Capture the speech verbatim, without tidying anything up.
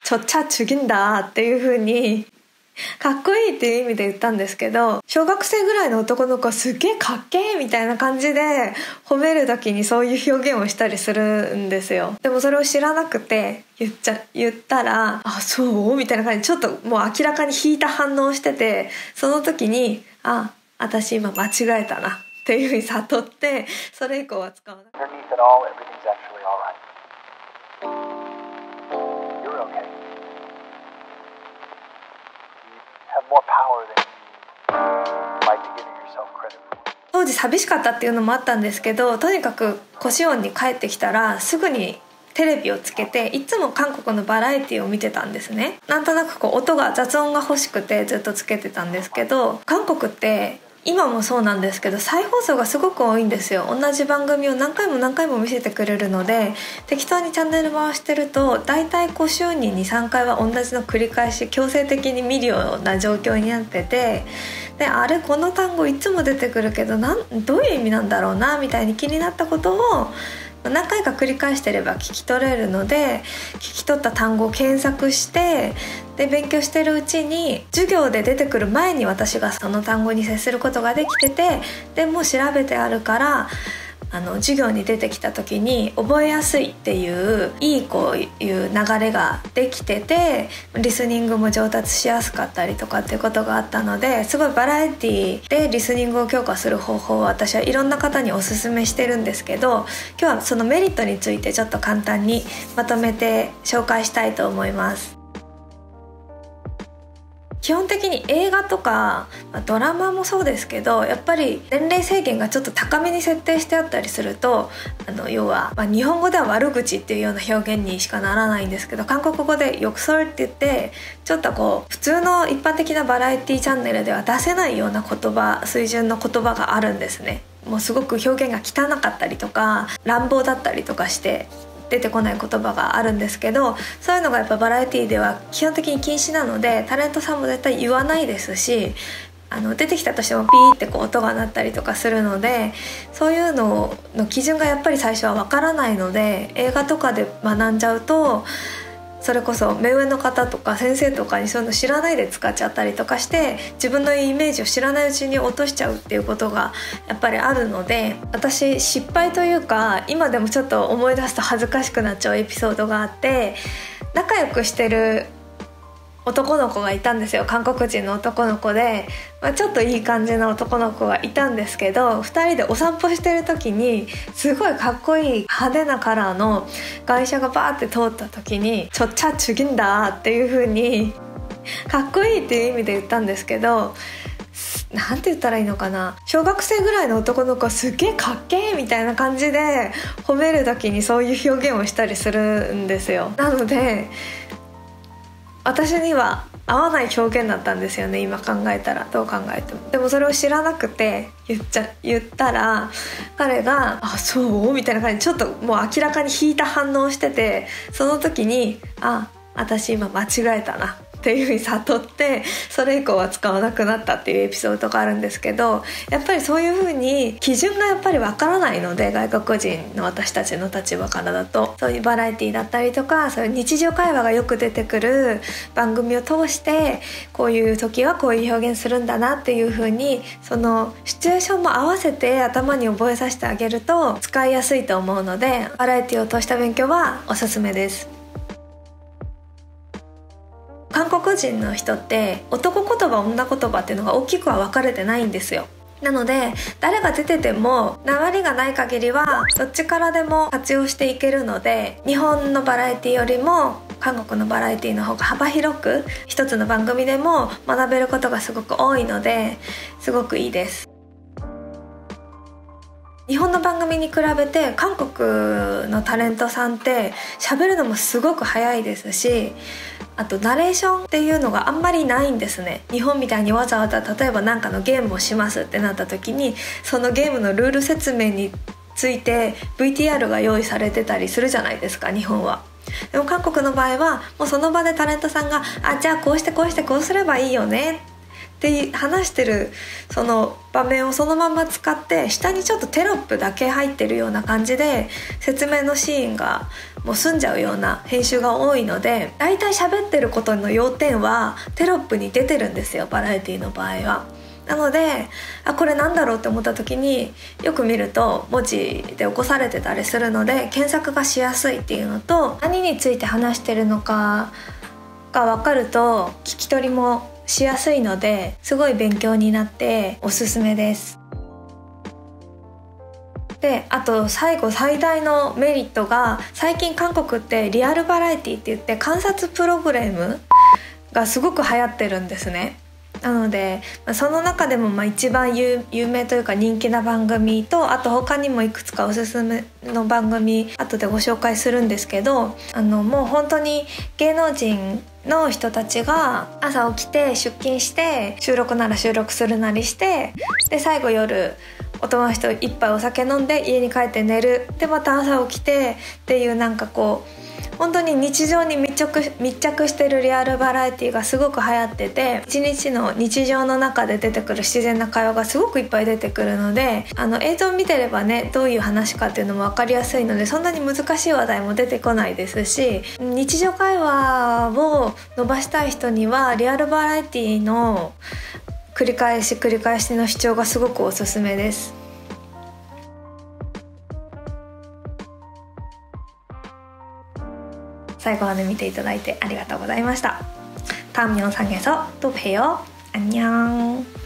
저 차 죽인다っていう風にかっこいいっていう意味で言ったんですけど、小学生ぐらいの男の子はすっげえかっけーみたいな感じで褒める時にそういう表現をしたりするんですよ。でもそれを知らなくて言っちゃ言ったら、あ、そうみたいな感じでちょっともう明らかに引いた反応をしてて、その時にあ、私今間違えたなっていうふうに悟って、それ以降は使わない。当時寂しかったっていうのもあったんですけど、とにかくコシオンに帰ってきたらすぐにテレビをつけていつも韓国のバラエティを見てたんですね。なんとなくこう音が雑音が欲しくてずっとつけてたんですけど、韓国って今もそうなんですけど再放送がすごく多いんですよ。同じ番組を何回も何回も見せてくれるので、適当にチャンネル回してるとだいたいこう週に にさんかいは同じの繰り返し強制的に見るような状況になってて、であれこの単語いつも出てくるけどなんどういう意味なんだろうなみたいに気になったことを何回か繰り返してれば聞き取れるので、聞き取った単語を検索してで勉強してるうちに授業で出てくる前に私がその単語に接することができてて、でもう調べてあるからあの授業に出てきた時に覚えやすいっていういいこういう流れができてて、リスニングも上達しやすかったりとかっていうことがあったので、すごいバラエティでリスニングを強化する方法を私はいろんな方におすすめしてるんですけど、今日はそのメリットについてちょっと簡単にまとめて紹介したいと思います。基本的に映画とかドラマもそうですけど、やっぱり年齢制限がちょっと高めに設定してあったりすると、あの要は、まあ、日本語では悪口っていうような表現にしかならないんですけど、韓国語でよくそれって言ってちょっとこう普通の一般的なバラエティチャンネルでは出せないような言葉、水準の言葉があるんですね。もうすごく表現が汚かったりとか乱暴だったりとかして出てこない言葉があるんですけど、そういうのがやっぱバラエティでは基本的に禁止なので、タレントさんも絶対言わないですし、あの出てきたとしてもピーってこう音が鳴ったりとかするので、そういうのの基準がやっぱり最初はわからないので、映画とかで学んじゃうとそれこそ目上の方とか先生とかにそういうの知らないで使っちゃったりとかして、自分のイメージを知らないうちに落としちゃうっていうことがやっぱりあるので、私失敗というか今でもちょっと思い出すと恥ずかしくなっちゃうエピソードがあって、仲良くしてる男の子がいたんですよ。韓国人の男の子で、まあ、ちょっといい感じの男の子がいたんですけど、ふたりでお散歩してる時にすごいかっこいい派手なカラーの外車がバーって通った時にちょっちゃちゅぎんだっていう風にかっこいいっていう意味で言ったんですけど、なんて言ったらいいのかな、小学生ぐらいの男の子はすっげえかっけーみたいな感じで褒める時にそういう表現をしたりするんですよ。なので私には合わない表現だったんですよね、今考えたら。どう考えても。でもそれを知らなくて言っちゃ言ったら、彼があ、そうみたいな感じでちょっともう明らかに引いた反応をしてて、その時にあ、私今間違えたなっていう風に悟って、それ以降は使わなくなったっていうエピソードがあるんですけど、やっぱりそういう風に基準がやっぱりわからないので、外国人の私たちの立場からだと、そういうバラエティだったりとか、そういう日常会話がよく出てくる番組を通して、こういう時はこういう表現するんだなっていう風に、そのシチュエーションも合わせて頭に覚えさせてあげると使いやすいと思うので、バラエティを通した勉強はおすすめです。韓国人の人って男言葉女言葉っていうのが大きくは分かれてないんですよ。なので誰が出てても訛りがない限りはどっちからでも活用していけるので、日本のバラエティよりも韓国のバラエティの方が幅広く一つの番組でも学べることがすごく多いので、すごくいいです。日本の番組に比べて韓国のタレントさんって喋るのもすごく早いですし、あとナレーションっていうのがあんまりないんですね。日本みたいにわざわざ例えば何かのゲームをしますってなった時に、そのゲームのルール説明について ブイティーアール が用意されてたりするじゃないですか、日本は。でも韓国の場合はもうその場でタレントさんがあ、じゃあこうしてこうしてこうすればいいよねって話してるその場面をそのまま使って、下にちょっとテロップだけ入ってるような感じで説明のシーンがもう済んじゃうような編集が多いので、だいたい喋ってることの要点はテロップに出てるんですよ、バラエティの場合は。なので、あ、これなんだろうって思った時によく見ると文字で起こされてたりするので、検索がしやすいっていうのと、何について話してるのかが分かると聞き取りもしやすいので、すごい勉強になっておすすめです。で、あと最後最大のメリットが、最近韓国ってリアルバラエティって言って観察プログラムがすごく流行ってるんですね。なのでその中でもまあ一番 有, 有名というか人気な番組と、あと他にもいくつかおすすめの番組後でご紹介するんですけど、あのもう本当に芸能人の人たちが朝起きて出勤して、収録なら収録するなりして、で最後夜お友達と一杯お酒飲んで家に帰って寝る、でまた朝起きてっていう、なんかこう本当に日常に密着、密着してるリアルバラエティがすごく流行ってて、一日の日常の中で出てくる自然な会話がすごくいっぱい出てくるので、あの映像を見てればね、どういう話かっていうのも分かりやすいので、そんなに難しい話題も出てこないですし、日常会話を伸ばしたい人にはリアルバラエティの繰り返し繰り返しの視聴がすごくおすすめです。最後まで見ていただいてありがとうございました。다음영상에서 또 봬요. 안녕.